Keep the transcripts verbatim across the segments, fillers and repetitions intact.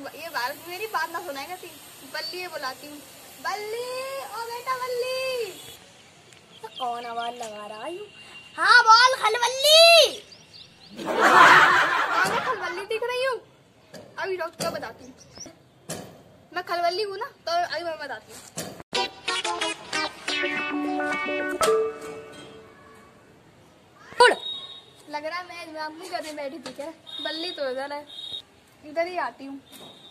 ये बार मेरी बात ना सुनाएगा थी। बल्ली बुलाती हूँ, बल्ली ओ बेटा बल्ली। तो कौन आवाज लगा रहा है? हाँ बोल खलबल्ली। मैं खलबल्ली दिख रही हूँ, अभी डॉक्टर को बताती हूँ। मैं खलबल्ली हूँ ना, तो अभी मैं बताती हूँ। लग रहा है मैं एग्जाम नहीं करने बैठी थी क्या? बल्ली तो इधर है, इधर ही आती हूँ।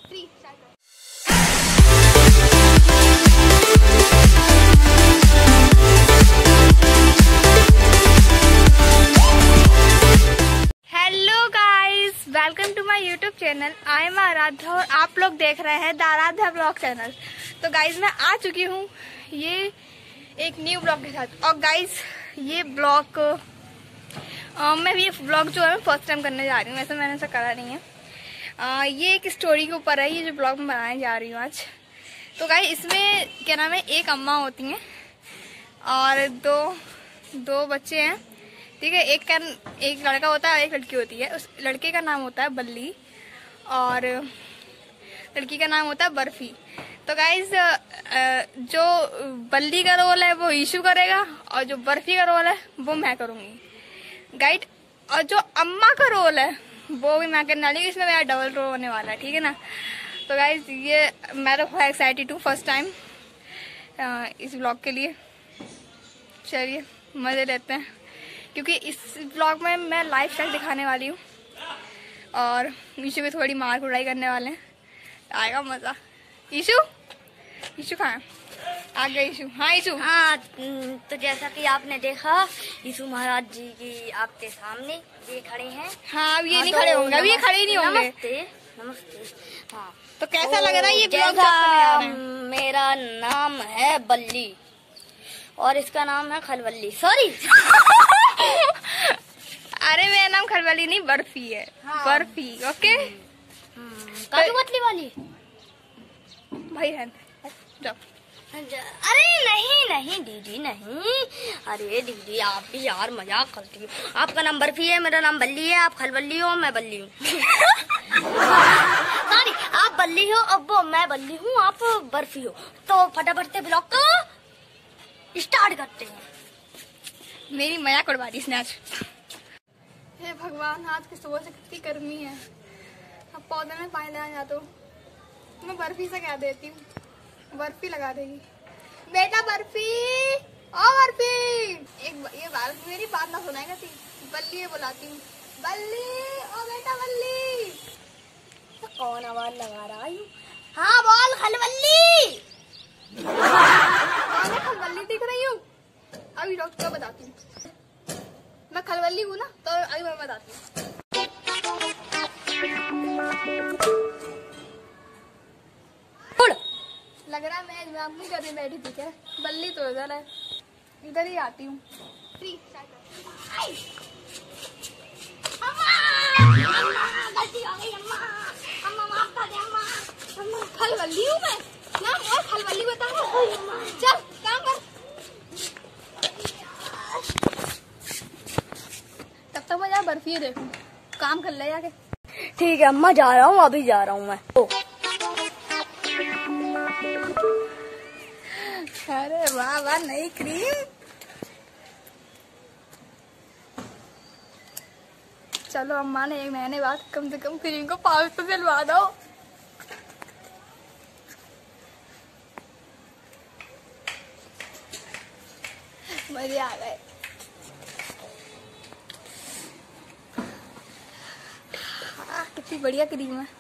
Hello guys, welcome to my YouTube channel. I am Aradhya और आप लोग देख रहे हैं द आराध्या ब्लॉग चैनल। तो गाइस मैं आ चुकी हूँ ये एक न्यू ब्लॉग के साथ। और गाइस ये ब्लॉग Uh, मैं ये ब्लॉग जो है फर्स्ट टाइम करने जा रही हूँ, वैसे मैंने ऐसा करा नहीं है। uh, ये एक स्टोरी के ऊपर है, ये जो ब्लॉग में बनाने जा रही हूँ आज। तो गाइस इसमें क्या नाम है, एक अम्मा होती हैं और दो दो बच्चे हैं, ठीक है। एक का एक लड़का होता है और एक लड़की होती है। उस लड़के का नाम होता है बल्ली और लड़की का नाम होता है बर्फी। तो गाइस जो बल्ली का रोल है वो ईशू करेगा और जो बर्फी का रोल है वो मैं करूँगी गाइड। और जो अम्मा का रोल है वो भी मैं करने वाली हूँ, इसमें मेरा डबल रोल होने वाला है, ठीक है ना। तो गाइज ये मैं तो बहुत एक्साइटेड हूँ फर्स्ट टाइम इस ब्लॉग के लिए। चलिए मज़े लेते हैं, क्योंकि इस ब्लॉग में मैं लाइफ स्टाइल दिखाने वाली हूँ और ईशू भी थोड़ी मार कुड़ाई करने वाले हैं, आएगा मज़ा। ईशू ईशू कहाँ है? आ गए ईशू। हाँ ईशू। हाँ तो जैसा कि आपने देखा यीशु महाराज जी की आपके सामने ये खड़े हैं। हाँ अब ये हाँ, नहीं तो खड़े होंगे, अभी ये खड़े ही नहीं होंगे। नमस्ते नमस्ते। हाँ तो कैसा लग रहा है ये ब्लॉग? जैसा मेरा नाम है बल्ली और इसका नाम है खलबल्ली। सॉरी अरे मेरा नाम खलबल्ली नहीं बर्फी है। हाँ। बर्फी ओके। काजू कतली वाली भाई है जाओ। अरे नहीं नहीं दीदी नहीं। अरे दीदी आप भी यार मजाक करती हो। आपका नाम बर्फी है, मेरा नाम बल्ली है। आप खलबल्ली हो, मैं बल्ली हूँ। सॉरी आप बल्ली हो, अब वो मैं बल्ली हूँ, आप बर्फी हो। तो फटाफट से ब्लॉग को स्टार्ट करते हैं। मेरी मजाक उड़वा दी इसने आज। हे भगवान, आज की सुबह से कितनी गर्मी है। अब पौधे में पानी लगाया जा तो मैं बर्फी से कह देती हूँ, बर्फी लगा देगी। बेटा बर्फी ओ बर्फी। एक ये बार मेरी बात ना सुनाएगा थी। बल्ली बुलाती हूँ, बल्ली ओ बेटा बल्ली। तो कौन आवाज लगा रहा है? हाँ बोल खलबल्ली। मैं खलबल्ली दिख रही हूँ, अभी डॉक्टर को बताती हूँ। मैं खलबल्ली हूँ ना, तो अभी मैं बताती हूँ। लग रहा है मैं एग्जाम नहीं करने बैठी थी क्या? बल्ली तो इधर है, इधर ही आती हूँ। खलबल्ली हूँ मैं ना, और खलबल्ली बता। चल काम कर। तब तक मैं जा बर्फी देखूं, काम कर ले जाके। ठीक है अम्मा जा रहा हूँ, अभी जा रहा हूँ मैं। ओ। अरे वाह वाह नई क्रीम। चलो अम्मा ने एक महीने बाद कम से कम क्रीम को पाउच तो दिलवा दो। मजे आ गए। कितनी बढ़िया क्रीम है।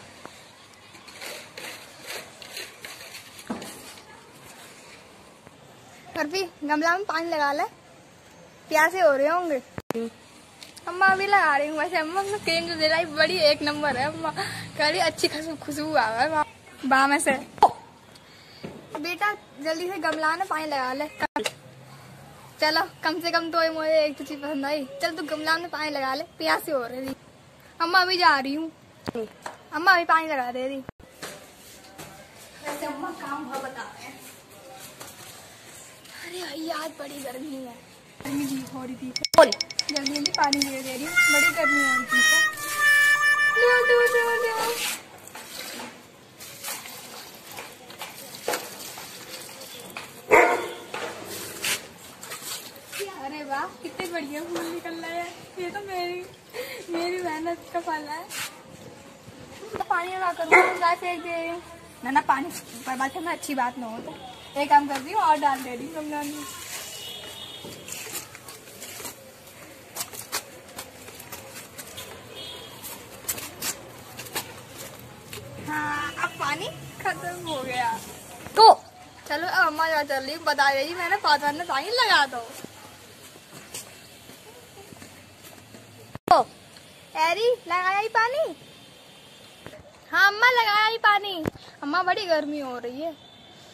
बर्फी गमला में पानी लगा ले, प्यासे हो रहे होंगे। अम्मा अभी लगा रही हूँ। वैसे अम्मा ने क्रीम जो दिलाई बड़ी एक नंबर है। अम्मा कह रही अच्छी खुशबू आ रहा है बाह में से। बेटा जल्दी से गमला में पानी लगा ले। चलो कम से कम तो मुझे एक तो चीज पसंद आई। चल तू गमला में पानी लगा ले, प्यासे हो रही। अम्मा अभी जा रही हूँ, अम्मा अभी पानी लगा दे रही। वैसे अम्मा काम बहुत बता रहे हैं। अरे भैया आज बड़ी गर्मी है, गर्मी जी हो रही थी। जल्दी जल्दी पानी दे दे रही हूँ, बड़ी गर्मी हो रही थी। बढ़िया फूल निकल रहा है। ये तो मेरी मेरी मेहनत का फल है। तो पानी ना करूँ गाय फेंक दे रही हूँ ना ना पानी बर्बाद करना अच्छी बात ना हो। तो एक काम कर रही हूँ और डाल दे रही हूँ गमला में। हाँ अब पानी खत्म हो गया। तो चलो अब अम्मा जा चल रही बता रही मैंने पाँच में पानी लगा दो। तो एरी लगाया ही पानी। हाँ अम्मा लगाया ही पानी। अम्मा बड़ी गर्मी हो रही है।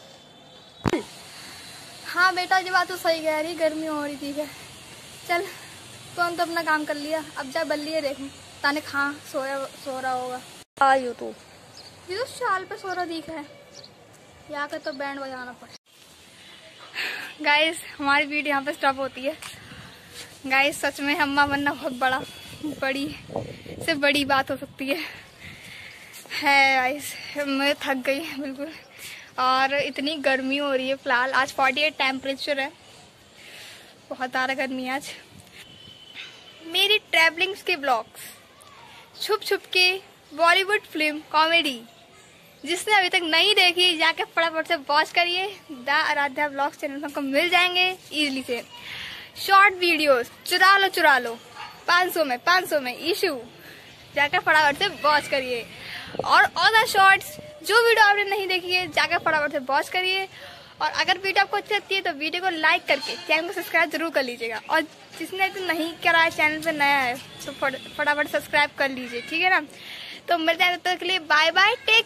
हाँ बेटा ये बात तो सही कह रही गर्मी हो रही थी। है चल तो हम तो अपना काम कर लिया। अब जा बल्ली देखूं ताने खा सोया सो रहा होगा। आयो तो ये तो शाल पे सो रहा दिखा है। यहाँ का तो बैंड बजाना पड़े। गाइस हमारी वीडियो यहाँ पे स्टॉप होती है। गाइस सच में अम्मा बनना बहुत बड़ा बड़ी से बड़ी बात हो सकती है है गाइस मैं थक गई बिल्कुल। और इतनी गर्मी हो रही है फिलहाल। आज अड़तालीस टेम्परेचर है। बहुत ज़्यादा गर्मी है आज। मेरी ट्रैवलिंग्स के ब्लॉग्स छुप छुप के बॉलीवुड फिल्म कॉमेडी जिसने अभी तक नहीं देखी जाके फटाफट से वॉच करिए। द आराध्या ब्लॉग्स चैनल पर मिल जाएंगे इजीली से। शॉर्ट वीडियोस चुरा लो चुरा लो पाँच सौ में पाँच सौ में इशू जाकर फटाफट से वॉच करिए। और अदर शॉर्ट्स जो वीडियो आपने नहीं देखी है जाकर फटाफट से वॉच करिए। और अगर वीडियो आपको अच्छी लगती है तो वीडियो को लाइक करके चैनल को सब्सक्राइब जरूर कर लीजिएगा। और जिसने तो नहीं करा है चैनल पे नया है तो फटाफट सब्सक्राइब कर लीजिए ठीक है ना। तो मिलते हैं तब तक के लिए बाय बाय।